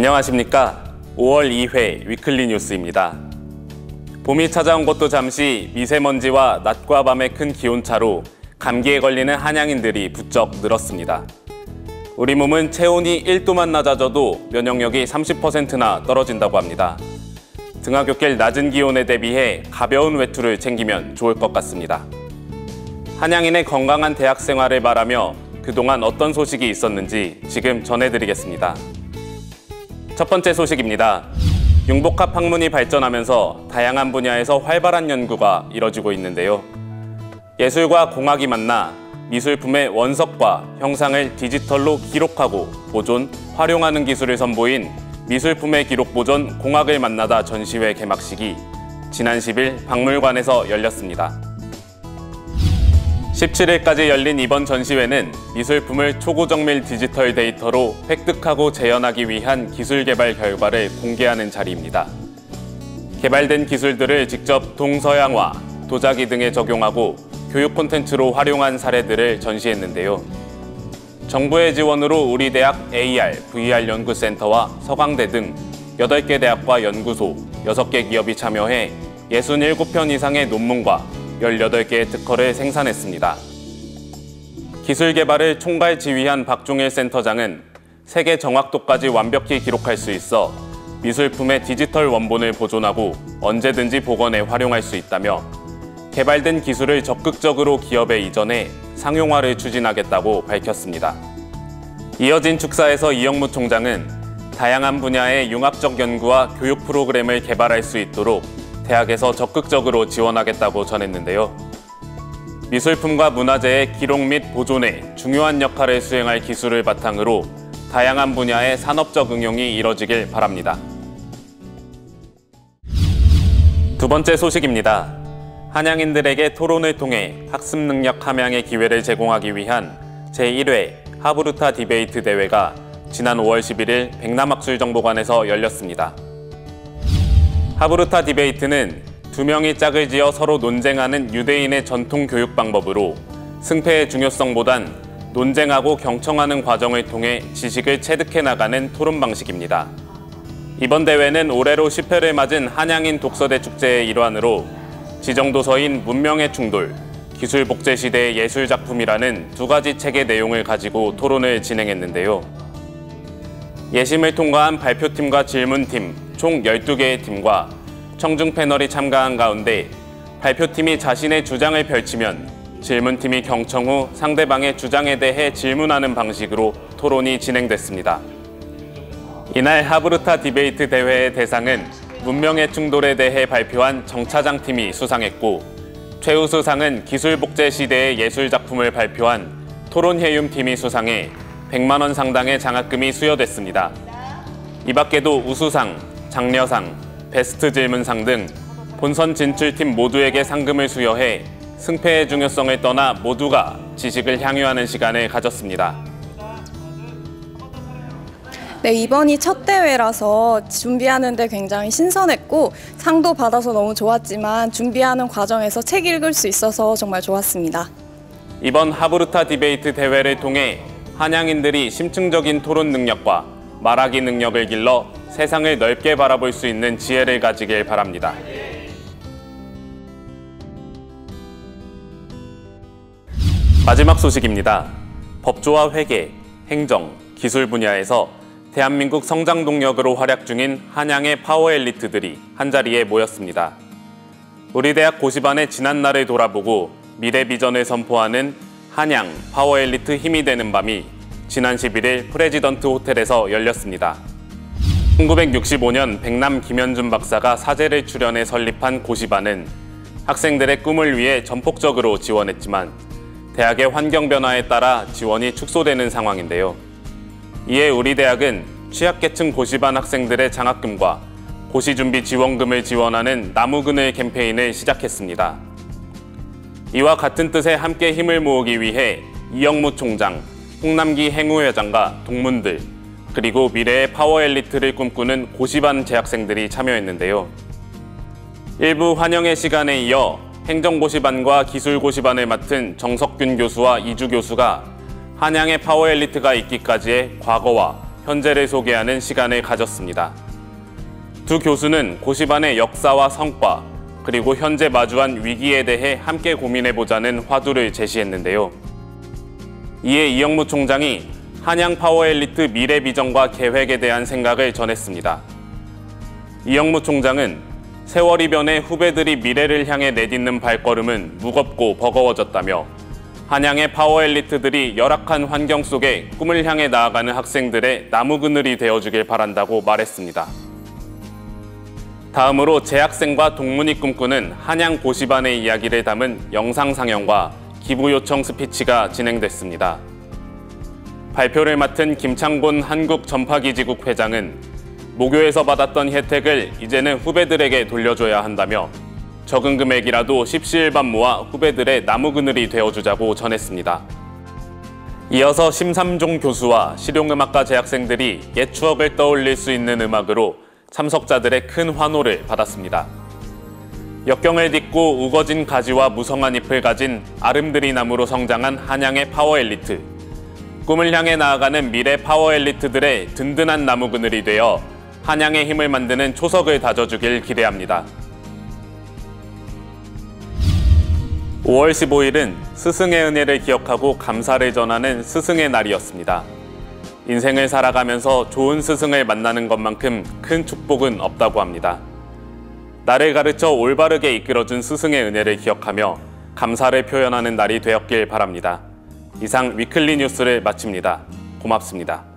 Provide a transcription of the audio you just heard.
안녕하십니까. 5월 2회 위클리 뉴스입니다. 봄이 찾아온 것도 잠시 미세먼지와 낮과 밤의 큰 기온차로 감기에 걸리는 한양인들이 부쩍 늘었습니다. 우리 몸은 체온이 1도만 낮아져도 면역력이 30%나 떨어진다고 합니다. 등하굣길 낮은 기온에 대비해 가벼운 외투를 챙기면 좋을 것 같습니다. 한양인의 건강한 대학 생활을 바라며 그동안 어떤 소식이 있었는지 지금 전해드리겠습니다. 첫 번째 소식입니다. 융복합 학문이 발전하면서 다양한 분야에서 활발한 연구가 이뤄지고 있는데요. 예술과 공학이 만나 미술품의 원석과 형상을 디지털로 기록하고 보존, 활용하는 기술을 선보인 미술품의 기록 보존 공학을 만나다 전시회 개막식이 지난 10일 박물관에서 열렸습니다. 17일까지 열린 이번 전시회는 미술품을 초고정밀 디지털 데이터로 획득하고 재현하기 위한 기술 개발 결과를 공개하는 자리입니다. 개발된 기술들을 직접 동서양화, 도자기 등에 적용하고 교육 콘텐츠로 활용한 사례들을 전시했는데요. 정부의 지원으로 우리 대학 AR, VR 연구센터와 서강대 등 8개 대학과 연구소, 6개 기업이 참여해 67편 이상의 논문과 18개의 특허를 생산했습니다. 기술 개발을 총괄 지휘한 박종일 센터장은 세계 정확도까지 완벽히 기록할 수 있어 미술품의 디지털 원본을 보존하고 언제든지 복원에 활용할 수 있다며 개발된 기술을 적극적으로 기업에 이전해 상용화를 추진하겠다고 밝혔습니다. 이어진 축사에서 이영무 총장은 다양한 분야의 융합적 연구와 교육 프로그램을 개발할 수 있도록 대학에서 적극적으로 지원하겠다고 전했는데요. 미술품과 문화재의 기록 및 보존에 중요한 역할을 수행할 기술을 바탕으로 다양한 분야의 산업적 응용이 이뤄지길 바랍니다. 두 번째 소식입니다. 한양인들에게 토론을 통해 학습 능력 함양의 기회를 제공하기 위한 제1회 하브루타 디베이트 대회가 지난 5월 11일 백남학술정보관에서 열렸습니다. 하브루타 디베이트는 두 명이 짝을 지어 서로 논쟁하는 유대인의 전통 교육 방법으로 승패의 중요성보단 논쟁하고 경청하는 과정을 통해 지식을 체득해 나가는 토론 방식입니다. 이번 대회는 올해로 10회를 맞은 한양인 독서대 축제의 일환으로 지정도서인 문명의 충돌, 기술복제시대의 예술작품이라는 두 가지 책의 내용을 가지고 토론을 진행했는데요. 예심을 통과한 발표팀과 질문팀, 총 12개의 팀과 청중 패널이 참가한 가운데 발표팀이 자신의 주장을 펼치면 질문팀이 경청 후 상대방의 주장에 대해 질문하는 방식으로 토론이 진행됐습니다. 이날 하브루타 디베이트 대회의 대상은 문명의 충돌에 대해 발표한 정차장 팀이 수상했고 최우수상은 기술복제 시대의 예술작품을 발표한 토론해윰 팀이 수상해 100만 원 상당의 장학금이 수여됐습니다. 이 밖에도 우수상, 장려상, 베스트 질문상 등 본선 진출팀 모두에게 상금을 수여해 승패의 중요성을 떠나 모두가 지식을 향유하는 시간을 가졌습니다. 네, 이번이 첫 대회라서 준비하는 데 굉장히 신선했고 상도 받아서 너무 좋았지만 준비하는 과정에서 책 읽을 수 있어서 정말 좋았습니다. 이번 하브루타 디베이트 대회를 통해 한양인들이 심층적인 토론 능력과 말하기 능력을 길러 세상을 넓게 바라볼 수 있는 지혜를 가지길 바랍니다. 마지막 소식입니다. 법조와 회계, 행정, 기술 분야에서 대한민국 성장 동력으로 활약 중인 한양의 파워 엘리트들이 한자리에 모였습니다. 우리 대학 고시반의 지난날을 돌아보고 미래 비전을 선포하는 한양 파워 엘리트 힘이 되는 밤이 지난 11일 프레지던트 호텔에서 열렸습니다. 1965년 백남 김현준 박사가 사제를 출연해 설립한 고시반은 학생들의 꿈을 위해 전폭적으로 지원했지만 대학의 환경 변화에 따라 지원이 축소되는 상황인데요. 이에 우리 대학은 취약계층 고시반 학생들의 장학금과 고시준비 지원금을 지원하는 나무그늘 캠페인을 시작했습니다. 이와 같은 뜻에 함께 힘을 모으기 위해 이영무 총장, 홍남기 행우회장과 동문들, 그리고 미래의 파워 엘리트를 꿈꾸는 고시반 재학생들이 참여했는데요. 일부 환영의 시간에 이어 행정고시반과 기술고시반을 맡은 정석균 교수와 이주 교수가 한양의 파워 엘리트가 있기까지의 과거와 현재를 소개하는 시간을 가졌습니다. 두 교수는 고시반의 역사와 성과, 그리고 현재 마주한 위기에 대해 함께 고민해보자는 화두를 제시했는데요. 이에 이영무 총장이 한양 파워엘리트 미래 비전과 계획에 대한 생각을 전했습니다. 이영무 총장은 세월이 변해 후배들이 미래를 향해 내딛는 발걸음은 무겁고 버거워졌다며 한양의 파워엘리트들이 열악한 환경 속에 꿈을 향해 나아가는 학생들의 나무그늘이 되어주길 바란다고 말했습니다. 다음으로 재학생과 동문이 꿈꾸는 한양 고시반의 이야기를 담은 영상 상영과 기부 요청 스피치가 진행됐습니다. 발표를 맡은 김창곤 한국전파기지국 회장은 모교에서 받았던 혜택을 이제는 후배들에게 돌려줘야 한다며 적은 금액이라도 십시일반 모아 후배들의 나무그늘이 되어주자고 전했습니다. 이어서 심삼종 교수와 실용음악과 재학생들이 옛 추억을 떠올릴 수 있는 음악으로 참석자들의 큰 환호를 받았습니다. 역경을 딛고 우거진 가지와 무성한 잎을 가진 아름드리 나무로 성장한 한양의 파워엘리트. 꿈을 향해 나아가는 미래 파워엘리트들의 든든한 나무그늘이 되어 한양의 힘을 만드는 초석을 다져주길 기대합니다. 5월 15일은 스승의 은혜를 기억하고 감사를 전하는 스승의 날이었습니다. 인생을 살아가면서 좋은 스승을 만나는 것만큼 큰 축복은 없다고 합니다. 나를 가르쳐 올바르게 이끌어준 스승의 은혜를 기억하며 감사를 표현하는 날이 되었길 바랍니다. 이상 위클리 뉴스를 마칩니다. 고맙습니다.